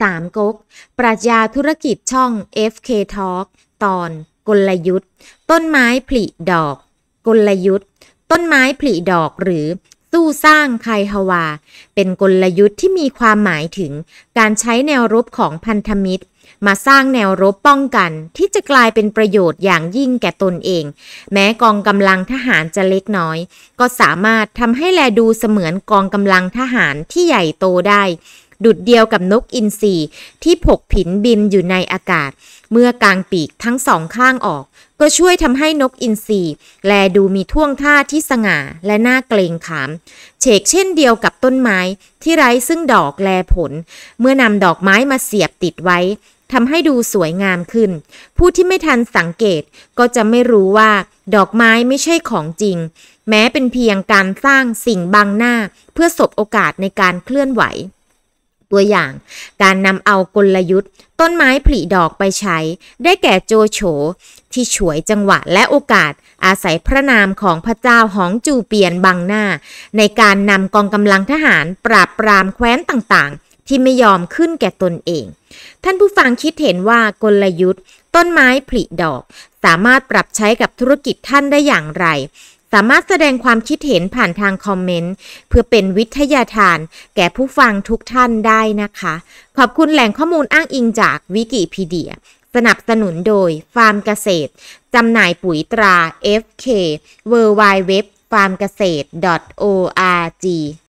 3ก๊กปรัชญาธุรกิจช่อง FK Talk ตอนกลยุทธ์ต้นไม้ผลิดอกกลยุทธ์ต้นไม้ผลิดอกหรือสู้สร้างไคฮวาเป็นกลยุทธ์ที่มีความหมายถึงการใช้แนวรบของพันธมิตรมาสร้างแนวรบป้องกันที่จะกลายเป็นประโยชน์อย่างยิ่งแก่ตนเองแม้กองกำลังทหารจะเล็กน้อยก็สามารถทำให้แลดูเสมือนกองกำลังทหารที่ใหญ่โตได้ดุจเดียวกับนกอินทรีที่ผกผินบินอยู่ในอากาศเมื่อกางปีกทั้งสองข้างออกก็ช่วยทำให้นกอินทรีแลดูมีท่วงท่าที่สง่าและน่าเกรงขามเฉกเช่นเดียวกับต้นไม้ที่ไร้ซึ่งดอกแลผลเมื่อนำดอกไม้มาเสียบติดไว้ทำให้ดูสวยงามขึ้นผู้ที่ไม่ทันสังเกตก็จะไม่รู้ว่าดอกไม้ไม่ใช่ของจริงแม้เป็นเพียงการสร้างสิ่งบังหน้าเพื่อสบโอกาสในการเคลื่อนไหวตัวอย่างการนำเอากลยุทธ์ต้นไม้ผลิดอกไปใช้ได้แก่โจโฉที่ฉวยจังหวะและโอกาสอาศัยพระนามของพระเจ้าหองจูเปียนบังหน้าในการนำกองกำลังทหารปราบปรามแคว้นต่างๆที่ไม่ยอมขึ้นแก่ตนเองท่านผู้ฟังคิดเห็นว่ากลยุทธ์ต้นไม้ผลิดอกสามารถปรับใช้กับธุรกิจท่านได้อย่างไรสามารถแสดงความคิดเห็นผ่านทางคอมเมนต์เพื่อเป็นวิทยาทานแก่ผู้ฟังทุกท่านได้นะคะขอบคุณแหล่งข้อมูลอ้างอิงจากวิกิพีเดียสนับสนุนโดยฟาร์มเกษตรจำหน่ายปุ๋ยตรา FK www.farmgasete.org